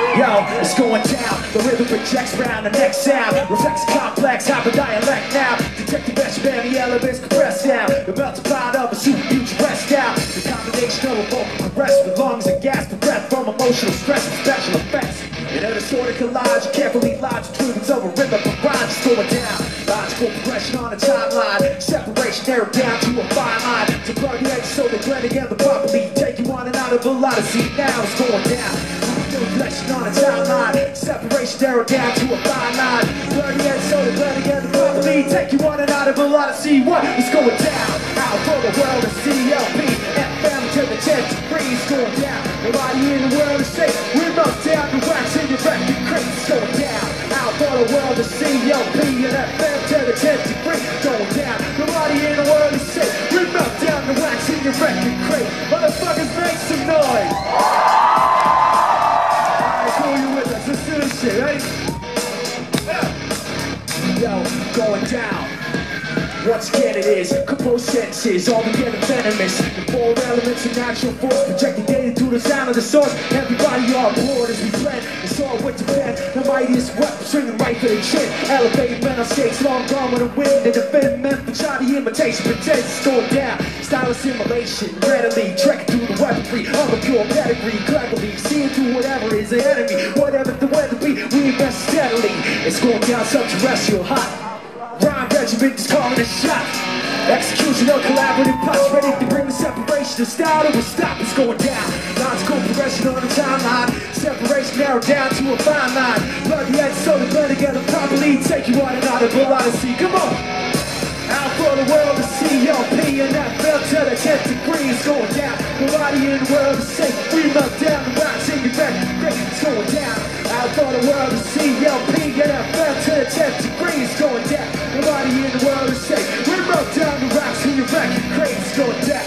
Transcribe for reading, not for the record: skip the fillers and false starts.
Yo, it's going down. The rhythm projects round the next sound. Reflects complex, hyper dialect now. Detect the best band, the elements compressed down. The belt to find up a super huge rest down. The combination of a vocal caress with lungs and gas for breath from emotional stress and special effects. In a distorted collage, you carefully lodge the truths of a rhythm of rhymes just going down. Logical progression on a timeline. Separation narrowed down to a fine line. To plug the edge so they blend together properly. Take you on and out of a lot of see now it's going down. Reflection on a timeline. Separation narrowed down to a fine line. Blur the edge so they blend together properly. Take you on and out of a lot of see what is going down. Out for the world of CLP. FM to the 10th degrees going down. Nobody in the world is safe. We're not down to wax in your record crates going down. Out for the world of CLP and FM to the 10th degree going down. Nobody in the world is safe. We're not down to wax in your record crate. Motherfuckers, make some noise. Alright, cool, you with us. Let's do this shit, right? Yo, going down. Once again it is, composed sentences, all together venomous. The four elements of natural force, projecting data through the sound of the source. Everybody on board as we blend, it's all with the pen. The mightiest weapon, swinging right for the chin. Elevate mental states, long gone with the wind. And defend men for shoddy imitation, pretend it's going down. Style assimilation, readily, trekking through the weaponry of a pure pedigree. Cleverly, seeing through whatever is the enemy. Whatever the weather be, we invest steadily. It's going down subterrestrial hot. Rhyme regiment is calling a shot. Execution of collaborative plots, ready to bring the separation. The style that will stop, it's going down. Logical progression on the timeline. Separation narrowed down to a fine line. Plug the edge so they blend together properly. Take you on and out of a lot of sea. Come on! Out for the world of CLP and that fell to the 10th degree. It's going down. Nobody in the world is safe. We melt down the rocks in your back. It's going down. Out for the world of CLP and that fell to the 10th degree. It's going down. Nobody in the world is safe. We melt down the rocks in your back. It's going down.